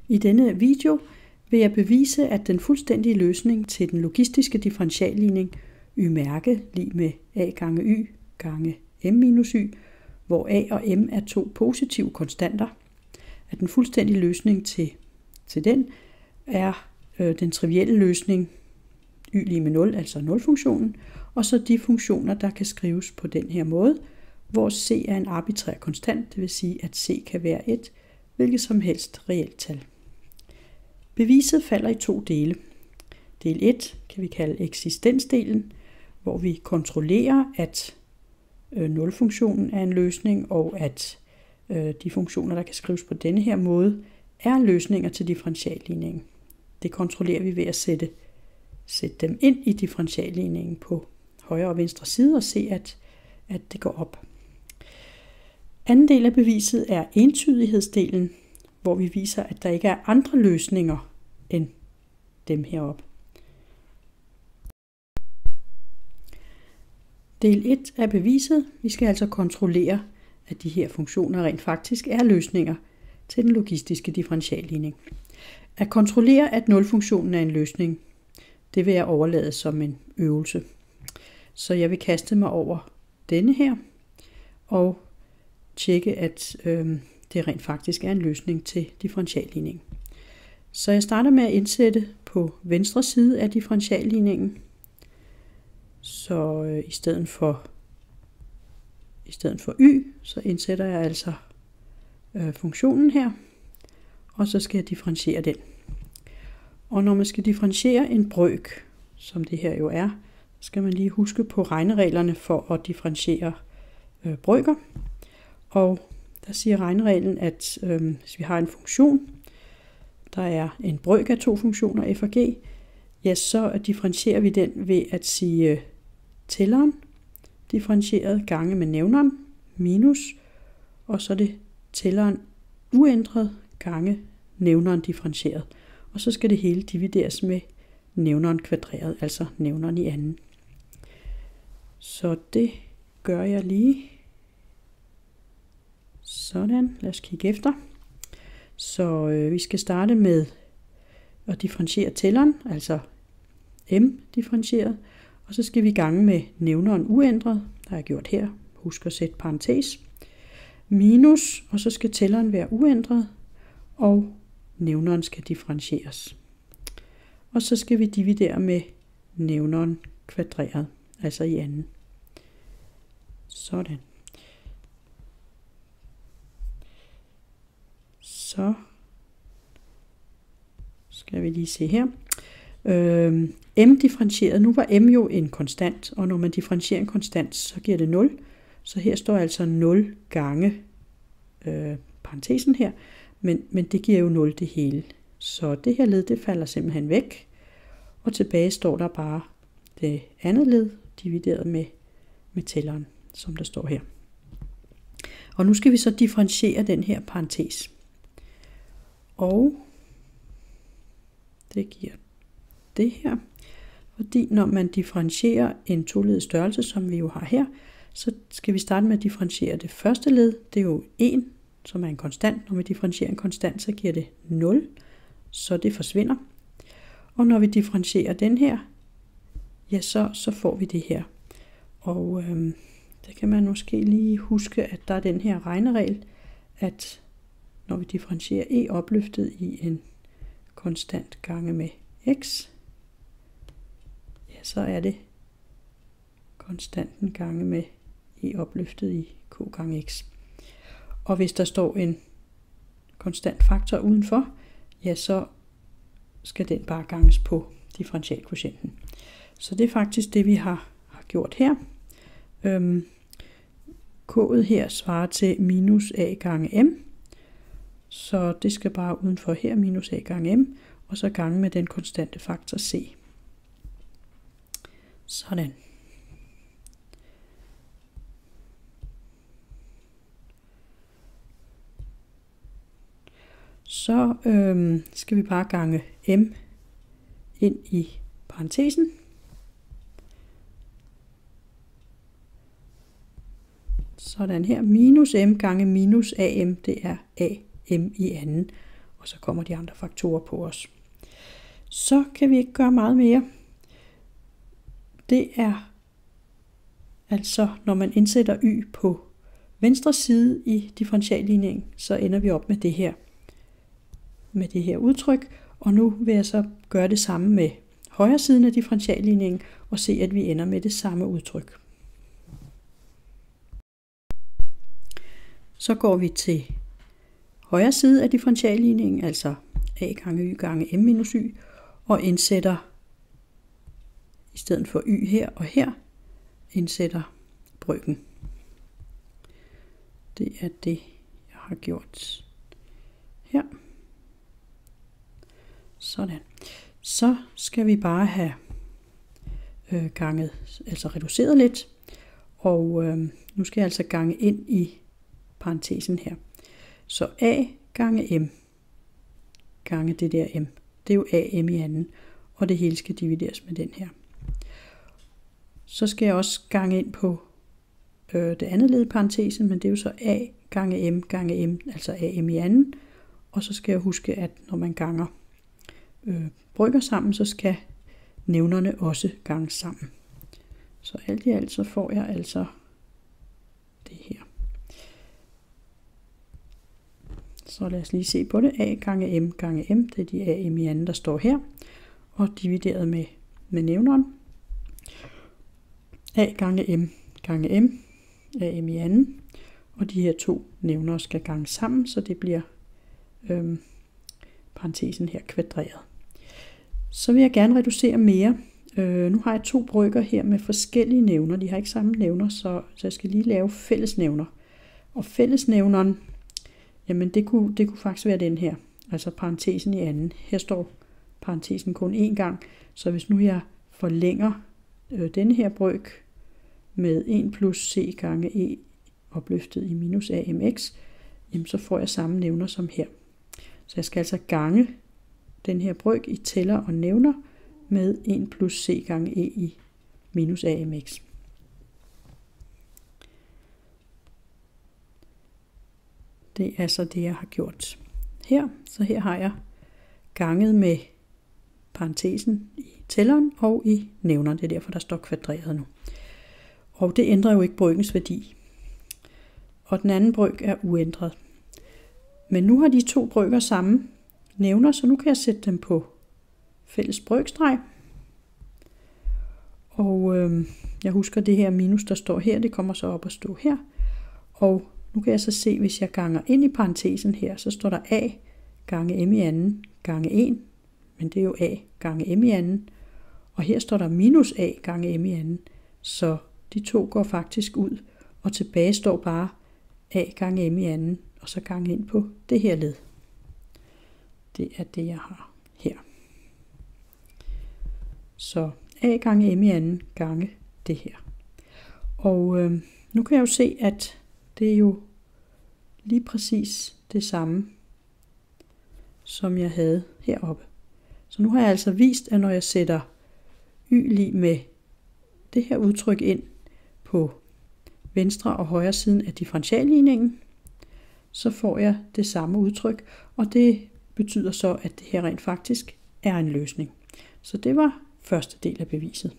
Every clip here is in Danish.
I denne video vil jeg bevise, at den fuldstændige løsning til den logistiske differentialligning y-mærke lig med a gange y gange m minus y, hvor a og m er to positive konstanter, at den fuldstændige løsning til den er den trivielle løsning y lig med 0, altså 0-funktionen, og så de funktioner, der kan skrives på den her måde, hvor c er en arbitrær konstant, det vil sige, at c kan være et hvilket som helst reelt tal. Beviset falder i to dele. Del 1 kan vi kalde eksistensdelen, hvor vi kontrollerer, at 0-funktionen er en løsning, og at de funktioner, der kan skrives på denne her måde, er løsninger til differentialligningen. Det kontrollerer vi ved at sætte dem ind i differentialligningen på højre og venstre side og se, at det går op. Anden del af beviset er entydighedsdelen, hvor vi viser, at der ikke er andre løsninger end dem heroppe. Del 1 er beviset. Vi skal altså kontrollere, at de her funktioner rent faktisk er løsninger til den logistiske differentialligning. At kontrollere, at 0-funktionen er en løsning, det vil jeg overlade som en øvelse. Så jeg vil kaste mig over denne her og tjekke, at det rent faktisk er en løsning til differentialligningen. Så jeg starter med at indsætte på venstre side af differentialligningen. Så i stedet for y, så indsætter jeg altså funktionen her, og så skal jeg differentiere den. Og når man skal differentiere en brøk, som det her jo er, så skal man lige huske på regnereglerne for at differentiere brøker. Og der siger regnereglen, at hvis vi har en funktion, der er en brøk af to funktioner f og g, ja, så differentierer vi den ved at sige tælleren differentieret gange med nævneren minus, og så er det tælleren uændret gange nævneren differentieret. Og så skal det hele divideres med nævneren kvadreret, altså nævneren i anden. Så det gør jeg lige. Sådan, lad os kigge efter. Så vi skal starte med at differentiere tælleren, altså m differentieret, og så skal vi gange med nævneren uændret, der har jeg gjort her, husk at sætte parentes, minus, og så skal tælleren være uændret, og nævneren skal differentieres. Og så skal vi dividere med nævneren kvadreret, altså i anden. Sådan. Så skal vi lige se her. M differentieret. Nu var m jo en konstant, og når man differentierer en konstant, så giver det 0. Så her står altså 0 gange parentesen her, men det giver jo 0 det hele. Så det her led, det falder simpelthen væk, og tilbage står der bare det andet led, divideret med tælleren, som der står her. Og nu skal vi så differentiere den her parentes. Og det giver det her, fordi når man differentierer en toledet størrelse, som vi jo har her, så skal vi starte med at differentiere det første led. Det er jo 1, som er en konstant. Når vi differentierer en konstant, så giver det 0, så det forsvinder. Og når vi differentierer den her, ja, så får vi det her. Og det kan man måske lige huske, at der er den her regneregel, at når vi differentierer e opløftet i en konstant gange med x, ja, så er det konstanten gange med e opløftet i k gange x. Og hvis der står en konstant faktor udenfor, ja, så skal den bare ganges på differentialkvotienten. Så det er faktisk det, vi har gjort her. K'et her svarer til minus a gange m. Så det skal bare udenfor her, minus a gange m, og så gange med den konstante faktor c. Sådan. Så skal vi bare gange m ind i parentesen. Sådan her, minus m gange minus am, det er am i anden. og så kommer de andre faktorer på os. Så kan vi ikke gøre meget mere. Det er altså, når man indsætter y på venstre side i differentialligningen, så ender vi op med det her udtryk. Og nu vil jeg så gøre det samme med højre siden af differentialligningen og se, at vi ender med det samme udtryk. Så går vi til højre side af differentialligningen, altså a gange y gange m minus y, og indsætter i stedet for y her og her, indsætter brøken. Det er det, jeg har gjort her. Sådan. Så skal vi bare have reduceret lidt, og nu skal jeg altså gange ind i parentesen her. Så a gange m gange det der m, det er jo am i anden, og det hele skal divideres med den her. Så skal jeg også gange ind på det andet led i parentesen, men det er jo så a gange m, altså am i anden, og så skal jeg huske, at når man ganger brøker sammen, så skal nævnerne også ganges sammen. Så alt i alt så får jeg altså det her. Så lad os lige se på det. A gange m, det er de am i anden, der står her, og divideret med nævneren. A gange m, am i anden, og de her to nævnere skal gange sammen, så det bliver parentesen her kvadreret. Så vil jeg gerne reducere mere. Nu har jeg to brøker her med forskellige nævner. De har ikke samme nævner, så jeg skal lige lave fællesnævner. Og fællesnævneren, jamen det kunne faktisk være den her, altså parentesen i anden. Her står parentesen kun én gang, så hvis nu jeg forlænger denne her brøk med 1 plus c gange e opløftet i minus amx, jamen så får jeg samme nævner som her. Så jeg skal altså gange den her brøk i tæller og nævner med 1 plus c gange e i minus amx. Det er så det, jeg har gjort her. Så her har jeg ganget med parentesen i tælleren og i nævneren. Det er derfor, der står kvadreret nu. Og det ændrer jo ikke brøkens værdi. Og den anden brøk er uændret. Men nu har de to brøker samme nævner, så nu kan jeg sætte dem på fælles brøkstreg. Og jeg husker det her minus, der står her, det kommer så op at stå her. Og nu kan jeg så se, hvis jeg ganger ind i parentesen her, så står der a gange m i anden gange 1, men det er jo a gange m i anden. Og her står der minus a gange m i anden, så de to går faktisk ud, og tilbage står bare a gange m i anden, og så gange ind på det her led. Det er det, jeg har her. Så a gange m i anden gange det her. Og nu kan jeg jo se, at det er jo lige præcis det samme, som jeg havde heroppe. Så nu har jeg altså vist, at når jeg sætter y lig med det her udtryk ind på venstre og højre siden af differentialligningen, så får jeg det samme udtryk, og det betyder så, at det her rent faktisk er en løsning. Så det var første del af beviset.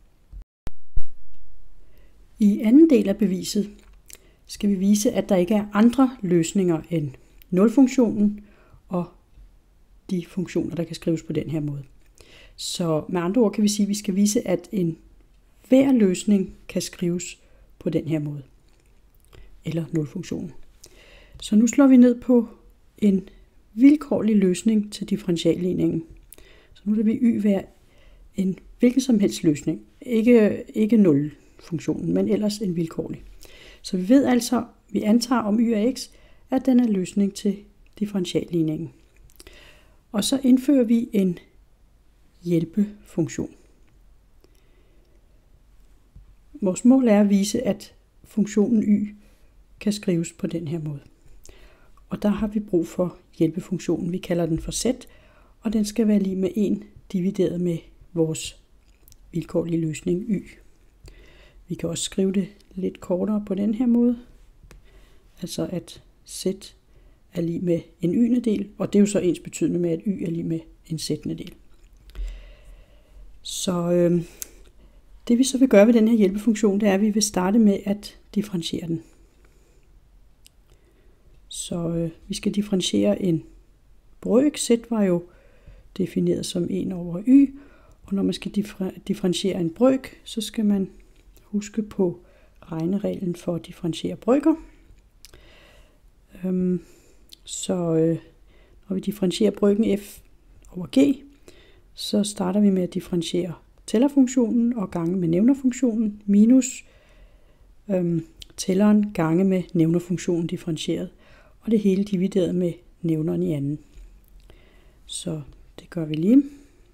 I anden del af beviset skal vi vise, at der ikke er andre løsninger end nulfunktionen og de funktioner, der kan skrives på den her måde. Så med andre ord kan vi sige, at vi skal vise, at hver løsning kan skrives på den her måde. Eller nulfunktionen. Så nu slår vi ned på en vilkårlig løsning til differentialligningen. Så nu lader vi y være en hvilken som helst løsning. Ikke nulfunktionen, men ellers en vilkårlig. Så vi ved altså, vi antager om y af x, at den er løsning til differentialligningen. Og så indfører vi en hjælpefunktion. Vores mål er at vise, at funktionen y kan skrives på den her måde. Og der har vi brug for hjælpefunktionen. Vi kalder den for z, og den skal være lig med 1 divideret med vores vilkårlige løsning y. Vi kan også skrive det lidt kortere på den her måde. Altså at z er lig med en y-del, og det er jo så ens betydende med, at y er lig med en z-del. Så det vi så vil gøre ved den her hjælpefunktion, det er, at vi vil starte med at differentiere den. Så vi skal differentiere en brøk. Z var jo defineret som 1 over y, og når man skal differentiere en brøk, så skal man huske på regnereglen for at differentiere brøker. Når vi differentierer brøken f over g, så starter vi med at differentiere tællerfunktionen og gange med nævnerfunktionen minus tælleren gange med nævnerfunktionen differentieret, og det hele divideret med nævneren i anden. Så det gør vi lige.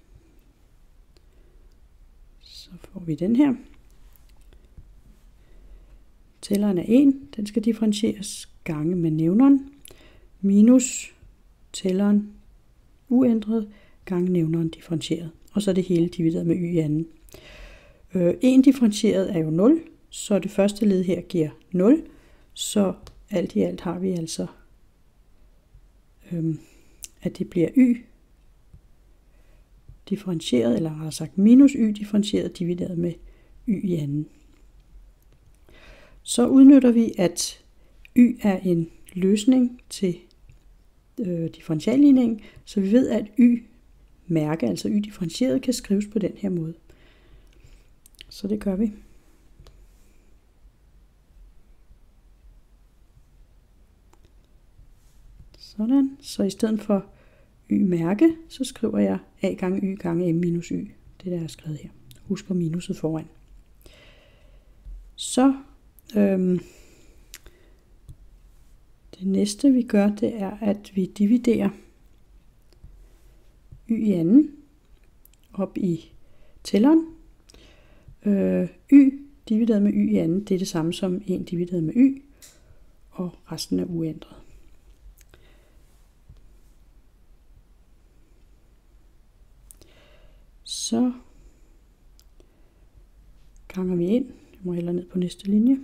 Så får vi den her. Tælleren er 1, den skal differentieres gange med nævneren, minus tælleren uændret gange nævneren differentieret. Og så er det hele divideret med y i anden. 1 differentieret er jo 0, så det første led her giver 0. Så alt i alt har vi altså, at det bliver y differentieret, eller har sagt minus y differentieret divideret med y i anden. Så udnytter vi, at y er en løsning til differentialligningen, så vi ved, at y-mærke, altså y-differentieret, kan skrives på den her måde. Så det gør vi. Sådan. Så i stedet for y-mærke, så skriver jeg a gange y gange m minus y. Det der er skrevet her. Husk minuset foran. Så det næste vi gør, det er, at vi dividerer y i anden op i tælleren. Y divideret med y i anden, det er det samme som 1 divideret med y, og resten er uændret. Så ganger vi ind. Jeg må hellere ned på næste linje.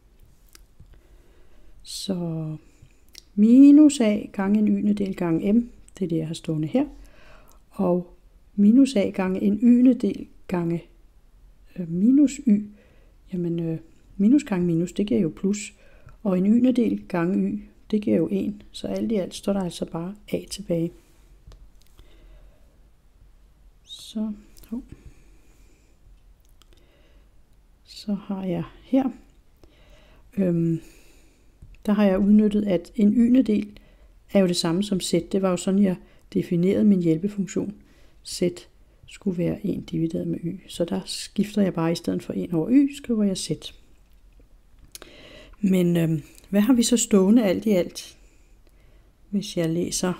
Så minus a gange en y-del gange m, det er det, jeg har stående her. Og minus a gange en y-del gange minus y, jamen minus gange minus, det giver jo plus. Og en y-del gange y, det giver jo 1. Så alt i alt står der altså bare a tilbage. Så har jeg her, der har jeg udnyttet, at en y-del er jo det samme som z. Det var jo sådan, jeg definerede min hjælpefunktion. Z skulle være 1 divideret med y. Så der skifter jeg bare i stedet for 1 over y, skriver jeg z. Men hvad har vi så stående alt i alt? Hvis jeg læser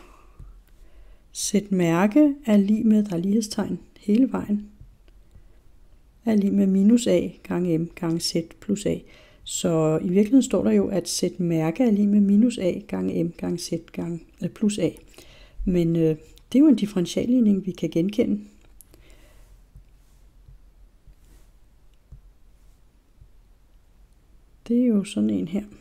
z-mærke er lig med, der er lighedstegn hele vejen, er lig med minus a gange m gange z plus a. Så i virkeligheden står der jo, at z-mærke er lig med minus a gange m gange z gange plus a. Men det er jo en differentialligning, vi kan genkende. Det er jo sådan en her.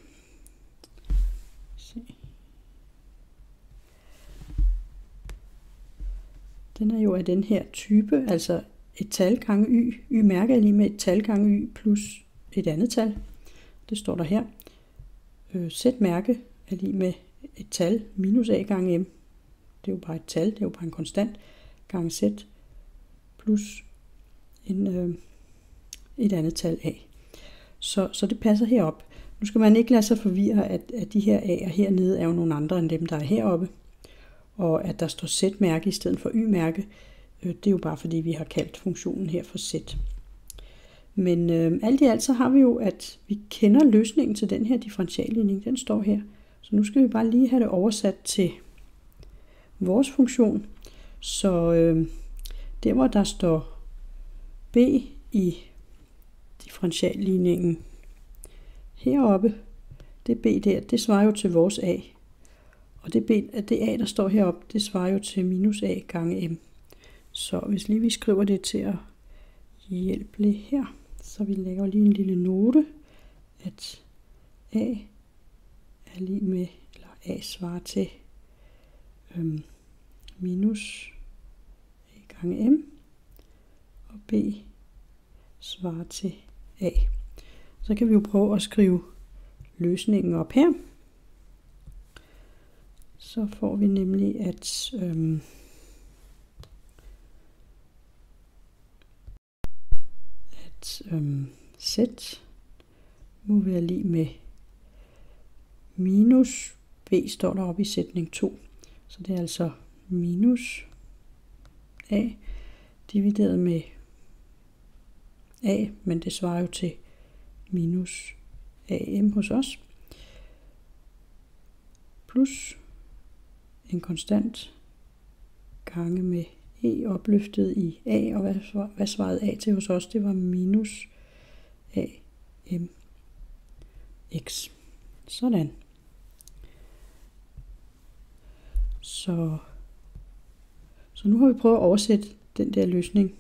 Den er jo af den her type, altså et tal gange y. Y-mærke er lige med et tal gange y plus et andet tal. Det står der her. Z-mærke er lige med et tal minus a gange m. Det er jo bare et tal, det er jo bare en konstant, gange z plus et andet tal a. Så det passer herop. Nu skal man ikke lade sig forvirre, at de her a'er hernede er jo nogle andre end dem, der er heroppe. Og at der står z-mærke i stedet for y-mærke, det er jo bare fordi, vi har kaldt funktionen her for z. Men alt i alt så har vi jo, at vi kender løsningen til den her differentialligning. Den står her. Så nu skal vi bare lige have det oversat til vores funktion. Så der hvor der står b i differentialligningen heroppe, det b der, det svarer jo til vores a. Og det a, der står heroppe, det svarer jo til minus a gange m. Så hvis lige vi skriver det til at hjælpe her, så vi lægger lige en lille note, at a er lig med, eller a svarer til minus a gange m, og b svarer til a. Så kan vi jo prøve at skrive løsningen op her. Så får vi nemlig, at z må være lig med minus b står deroppe i sætning 2. Så det er altså minus a divideret med a, men det svarer jo til minus am hos os, plus en konstant gange med e opløftet i a, og hvad svarede a til hos os? Det var minus a m x. Sådan. Så nu har vi prøvet at oversætte den der løsning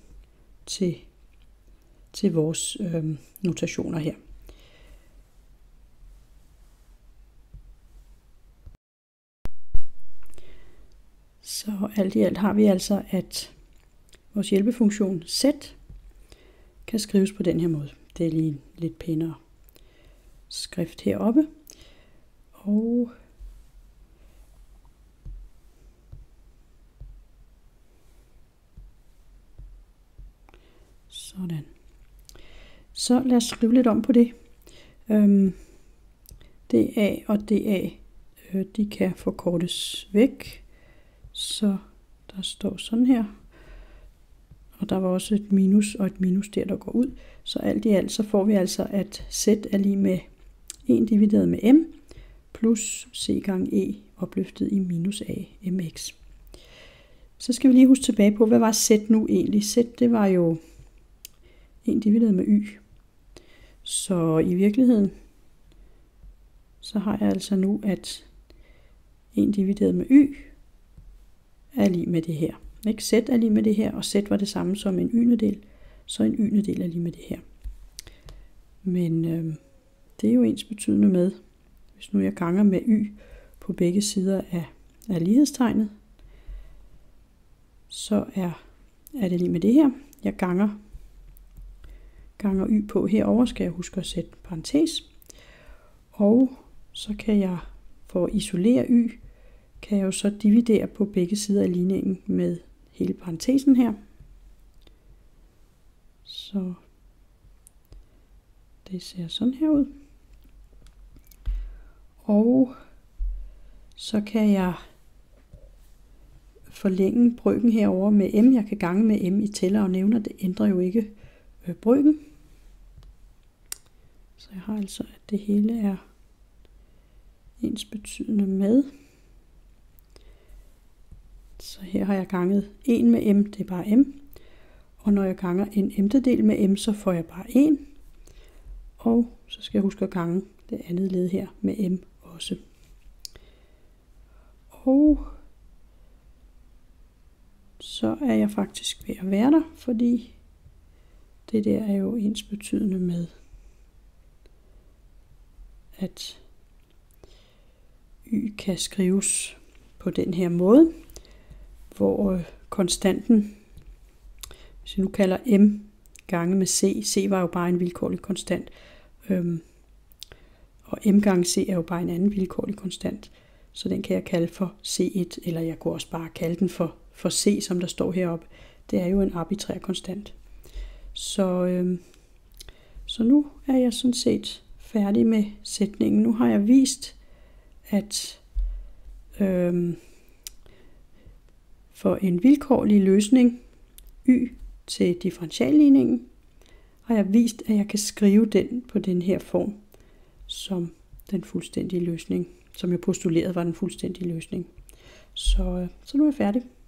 til vores notationer her. Så alt i alt har vi altså, at vores hjælpefunktion z kan skrives på den her måde. Det er lige lidt pænere skrift heroppe. Og sådan. Så lad os skrive lidt om på det. DA og DA, de kan forkortes væk. Så der står sådan her. Og der var også et minus og et minus der går ud. Så alt i alt så får vi altså, at z er lige med 1 divideret med m plus c gange e opløftet i minus a mx. Så skal vi lige huske tilbage på, hvad var z nu egentlig? Z det var jo 1 divideret med y. Så i virkeligheden, så har jeg altså nu, at 1 divideret med y er lige med det her. Ikke? Z er lige med det her, og z var det samme som en y-nedel, så en y-nedel er lige med det her. Men det er jo ensbetydende med, hvis nu jeg ganger med y på begge sider af lighedstegnet, så er det lige med det her. Jeg ganger y på herover, skal jeg huske at sætte parentes. Og så kan jeg, for at isolere y, kan jeg jo så dividere på begge sider af ligningen med hele parentesen her. Så det ser sådan her ud. Og så kan jeg forlænge brøken herover med m. Jeg kan gange med m i tæller og nævner. Det ændrer jo ikke brøken. Så jeg har altså, at det hele er ensbetydende med. Så her har jeg ganget 1 med m, det er bare m. Og når jeg ganger en m'tedel med m, så får jeg bare 1. Og så skal jeg huske at gange det andet led her med m også. Og så er jeg faktisk ved at være der, fordi det der er jo ensbetydende med, at y kan skrives på den her måde, hvor konstanten, hvis jeg nu kalder m gange med c var jo bare en vilkårlig konstant, og m gange c er jo bare en anden vilkårlig konstant, så den kan jeg kalde for c1, eller jeg kunne også bare kalde den for c, som der står heroppe. Det er jo en arbitrær konstant. Så nu er jeg sådan set færdig med sætningen. Nu har jeg vist, at for en vilkårlig løsning y til differentialligningen, har jeg vist, at jeg kan skrive den på den her form som den fuldstændige løsning, som jeg postulerede var den fuldstændige løsning. Så nu er jeg færdig.